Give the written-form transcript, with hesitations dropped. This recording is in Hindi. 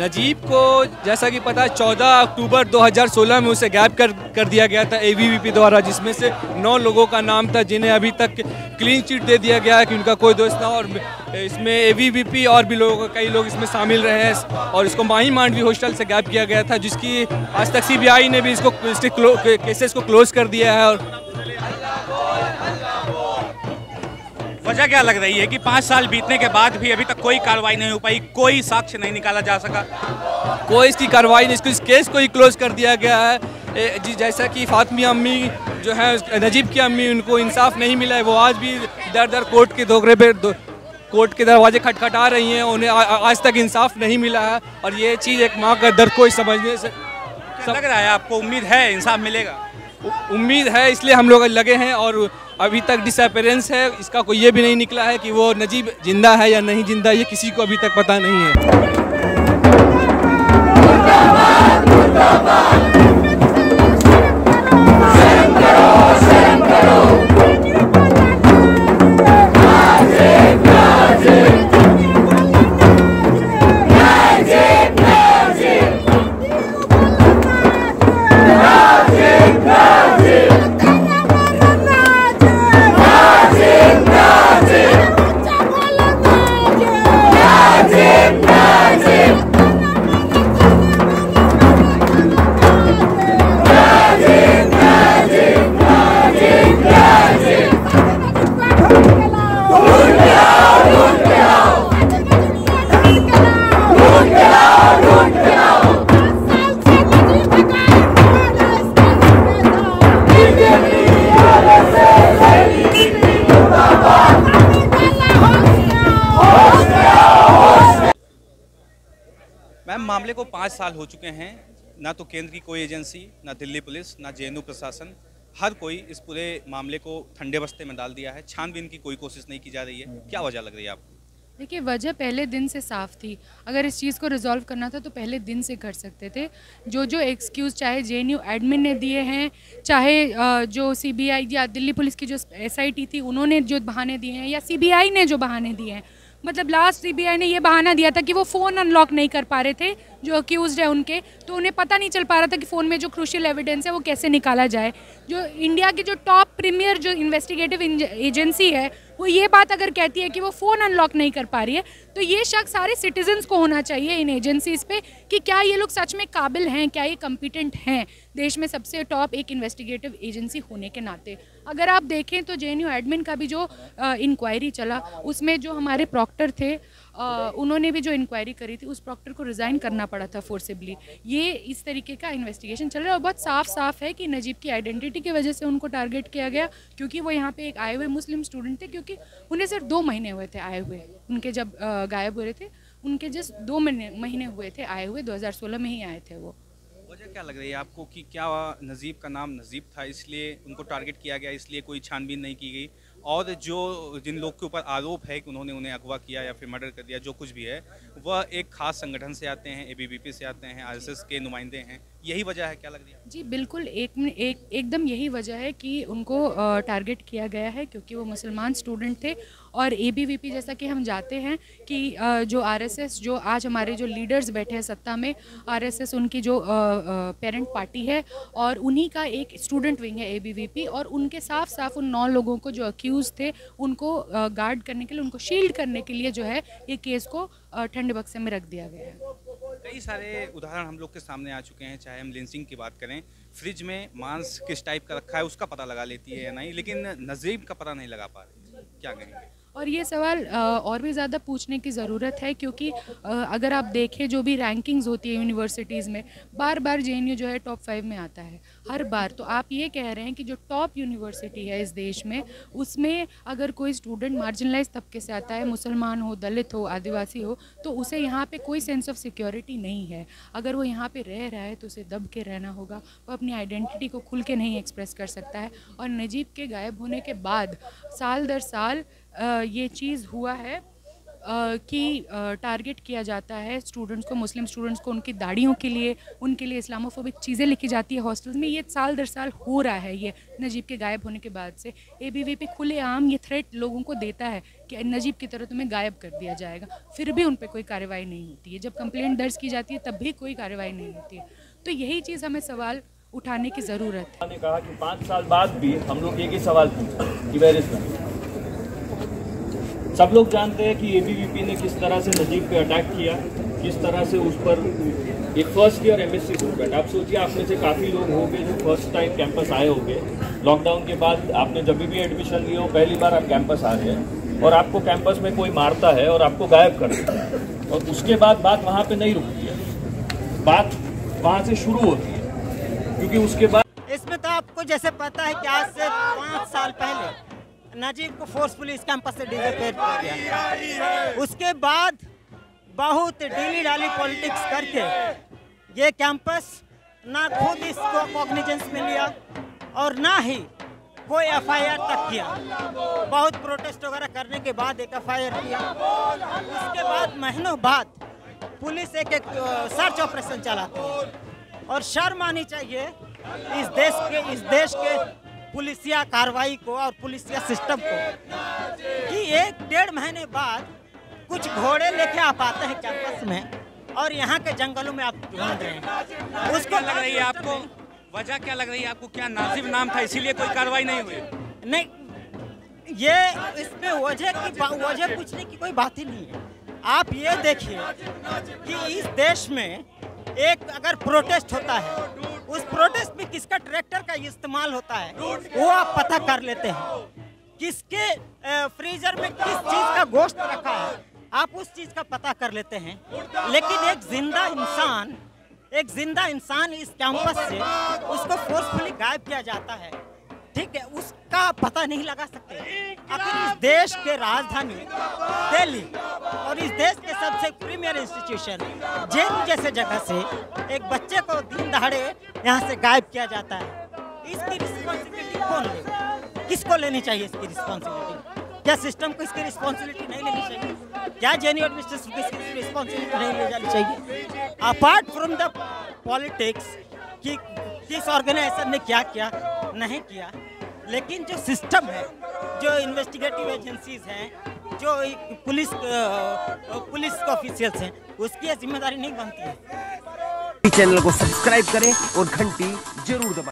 नजीब को जैसा कि पता है 14 अक्टूबर 2016 में उसे गायब कर दिया गया था एबीवीपी द्वारा, जिसमें से 9 लोगों का नाम था जिन्हें अभी तक क्लीन चिट दे दिया गया है कि उनका कोई दोस्त ना हो। और इसमें एबीवीपी और भी लोगों कई लोग इसमें शामिल रहे हैं और इसको माही मांडवी हॉस्टल से गायब किया गया था, जिसकी आज तक सीबीआई ने भी इसको केसेस को क्लोज कर दिया है। और वजह क्या लग रही है कि 5 साल बीतने के बाद भी अभी तक कोई कार्रवाई नहीं हो पाई, कोई साक्ष्य नहीं निकाला जा सका? कोई इसकी कार्रवाई नहीं, इस केस को ही क्लोज कर दिया गया है। जी, जैसा कि फातिमा अम्मी जो है नजीब की अम्मी, उनको इंसाफ नहीं मिला है। वो आज भी दर दर कोर्ट कोर्ट के दरवाजे खटखटा रही हैं, उन्हें आज तक इंसाफ नहीं मिला है। और ये चीज़ एक माँ का दर्द को समझने से लग रहा है आपको उम्मीद है इंसाफ मिलेगा? उम्मीद है, इसलिए हम लोग लगे हैं। और अभी तक डिसअपेरेंस है, इसका कोई ये भी नहीं निकला है कि वो नजीब जिंदा है या नहीं जिंदा, ये किसी को अभी तक पता नहीं है। मैम, मामले को 5 साल हो चुके हैं, ना तो केंद्र की कोई एजेंसी, ना दिल्ली पुलिस, ना जेएनयू प्रशासन, हर कोई इस पूरे मामले को ठंडे बस्ते में डाल दिया है। छानबीन की कोई कोशिश नहीं की जा रही है, क्या वजह लग रही है आपको? देखिए, वजह पहले दिन से साफ थी। अगर इस चीज़ को रिजॉल्व करना था तो पहले दिन से कर सकते थे। जो एक्सक्यूज़ चाहे जेएनयू एडमिन ने दिए हैं, चाहे जो सीबीआई या दिल्ली पुलिस की जो एसआईटी थी उन्होंने जो बहाने दिए हैं, या सीबीआई ने जो बहाने दिए हैं। मतलब लास्ट सीबीआई ने ये बहाना दिया था कि वो फ़ोन अनलॉक नहीं कर पा रहे थे जो अक्यूज़ड है उनके, तो उन्हें पता नहीं चल पा रहा था कि फ़ोन में जो क्रूशियल एविडेंस है वो कैसे निकाला जाए। जो इंडिया की जो टॉप प्रीमियर जो इन्वेस्टिगेटिव एजेंसी है वो ये बात अगर कहती है कि वो फ़ोन अनलॉक नहीं कर पा रही है, तो ये शक सारे सिटीजन्स को होना चाहिए इन एजेंसीज़ पे कि क्या ये लोग सच में काबिल हैं, क्या ये कम्पिटेंट हैं देश में सबसे टॉप एक इन्वेस्टिगेटिव एजेंसी होने के नाते। अगर आप देखें तो जेएनयू एडमिन का भी जो इंक्वायरी चला, उसमें जो हमारे प्रॉक्टर थे उन्होंने भी जो इंक्वायरी करी थी, उस प्रॉक्टर को रिज़ाइन करना पड़ा था फोर्सिबली। ये इस तरीके का इन्वेस्टिगेशन चल रहा है और बहुत साफ है कि नजीब की आइडेंटिटी की वजह से उनको टारगेट किया गया, क्योंकि वो यहाँ पे एक आए हुए मुस्लिम स्टूडेंट थे। क्योंकि उन्हें सिर्फ 2 महीने हुए थे आए हुए, उनके जब गायब हो रहे थे उनके जस्ट 2 महीने हुए थे आए हुए, 2016 में ही आए थे वो। वजह क्या लग रही है आपको कि क्या नजीब का नाम नजीब था इसलिए उनको टारगेट किया गया, इसलिए कोई छानबीन नहीं की गई? और जिन लोग के ऊपर आरोप है कि उन्होंने उन्हें अगवा किया या फिर मर्डर कर दिया, जो कुछ भी है, वह एक खास संगठन से आते हैं, एबीवीपी से आते हैं, आरएसएस के नुमाइंदे हैं, यही वजह है क्या लग रही है? जी बिल्कुल, एकदम यही वजह है कि उनको टारगेट किया गया है, क्योंकि वो मुसलमान स्टूडेंट थे। और एबीवीपी, जैसा कि हम जानते हैं कि जो आरएसएस, जो आज हमारे जो लीडर्स बैठे हैं सत्ता में, आरएसएस उनकी जो पेरेंट पार्टी है और उन्हीं का एक स्टूडेंट विंग है एबीवीपी। और उनके साफ उन 9 लोगों को जो अक्यूज़ थे उनको गार्ड करने के लिए, उनको शील्ड करने के लिए जो है ये केस को ठंडे बक्से में रख दिया गया है। कई सारे उदाहरण हम लोग के सामने आ चुके हैं, चाहे हम लिंचिंग की बात करें, फ्रिज में मांस किस टाइप का रखा है उसका पता लगा लेती है या नहीं, लेकिन नजीब का पता नहीं लगा पा रही, क्या कहेंगे? और ये सवाल और भी ज़्यादा पूछने की ज़रूरत है, क्योंकि अगर आप देखें जो भी रैंकिंग्स होती है यूनिवर्सिटीज़ में, बार बार जेएनयू जो है टॉप 5 में आता है हर बार। तो आप ये कह रहे हैं कि जो टॉप यूनिवर्सिटी है इस देश में, उसमें अगर कोई स्टूडेंट मार्जिनलाइज तबके से आता है, मुसलमान हो, दलित हो, आदिवासी हो, तो उसे यहाँ पे कोई सेंस ऑफ सिक्योरिटी नहीं है। अगर वो यहाँ पे रह रहा है तो उसे दब के रहना होगा, वो अपनी आइडेंटिटी को खुल के नहीं एक्सप्रेस कर सकता है। और नजीब के गायब होने के बाद साल दर साल ये चीज़ हुआ है कि टारगेट किया जाता है स्टूडेंट्स को, मुस्लिम स्टूडेंट्स को, उनकी दाढ़ियों के लिए, उनके लिए इस्लामोफोबिक चीज़ें लिखी जाती है हॉस्टल्स में। ये साल दर साल हो रहा है। ये नजीब के गायब होने के बाद से ABVP खुलेआम ये थ्रेट लोगों को देता है कि नजीब की तरह तुम्हें गायब कर दिया जाएगा, फिर भी उन पर कोई कार्रवाई नहीं होती है। जब कंप्लेंट दर्ज की जाती है तब भी कोई कार्रवाई नहीं होती है। तो यही चीज़ हमें सवाल उठाने की ज़रूरत है। मैंने कहा कि 5 साल बाद भी हम लोग एक ही सवाल पूछा कि वेयर इज नजीब। सब लोग जानते हैं कि ABVP ने किस तरह से नजीब पे अटैक किया, किस तरह से उस पर एक फर्स्ट ईयर MSc स्टूडेंट, आप सोचिए आप में से काफ़ी लोग होंगे जो फर्स्ट टाइम कैंपस आए होंगे। लॉकडाउन के बाद आपने जब भी एडमिशन लिया हो पहली बार आप कैंपस आ रहे हैं और आपको कैंपस में कोई मारता है और आपको गायब कर देता है, और उसके बाद बात वहाँ पे नहीं रुकती है, बात वहाँ से शुरू होती है। क्योंकि उसके बाद इसमें तो आपको जैसे पता है कि आज से 5 साल पहले नजीब को फोर्सफुली इस कैंपस से डिसअपियर किया गया। उसके बाद बहुत डीली डाली पॉलिटिक्स करके ये कैंपस ना खुद इसको कॉग्निजेंस में लिया और ना ही कोई FIR तक किया। बहुत प्रोटेस्ट वगैरह करने के बाद एक FIR किया। उसके बाद महीनों बाद पुलिस एक सर्च ऑपरेशन चलाती है और शर्म आनी चाहिए इस देश के पुलिसिया कार्रवाई को और पुलिसिया सिस्टम को कि 1-1.5 महीने बाद कुछ घोड़े लेके आप आते हैं कैंपस में और यहाँ के जंगलों में आप ढूंढ रहे हैं। उसको लग रही है आपको, वजह क्या लग रही है आपको? क्या नाजिब नाम था इसीलिए कोई कार्रवाई नहीं हुई? नहीं, ये इसमें वजह पूछने की कोई बात ही नहीं है। आप ये देखिए कि इस देश में एक अगर प्रोटेस्ट होता है, उस प्रोटेस्ट में किसका ट्रैक्टर का इस्तेमाल होता है वो आप पता कर लेते हैं। किसके फ्रीजर में किस चीज़ का गोश्त रखा है आप उस चीज़ का पता कर लेते हैं। लेकिन एक जिंदा इंसान इस कैंपस से उसको फोर्सफुली गायब किया जाता है, ठीक है, उसका पता नहीं लगा सकते। आखिर इस देश के राजधानी दिल्ली और इस देश के सबसे प्रीमियर इंस्टीट्यूशन जेल जैसे जगह से एक बच्चे को दिन दहाड़े यहाँ से गायब किया जाता है। इसकी रिस्पॉन्सिबिलिटी कौन लेगा? किसको लेनी चाहिए इसकी रिस्पॉन्सिबिलिटी? क्या सिस्टम को इसकी रिस्पॉन्सिबिलिटी नहीं लेनी चाहिए? क्या जेएनयू एडमिनिस्ट्रेशन को इसकी रिस्पॉन्सिबिलिटी नहीं ले जानी चाहिए? अपार्ट फ्रॉम द पॉलिटिक्स कि किस ऑर्गेनाइजेशन ने क्या किया नहीं किया, लेकिन जो सिस्टम है, जो इन्वेस्टिगेटिव एजेंसीज हैं, जो पुलिस ऑफिशियल्स हैं, उसकी यह जिम्मेदारी नहीं बनती है। चैनल को सब्सक्राइब करें और घंटी जरूर दबाएं।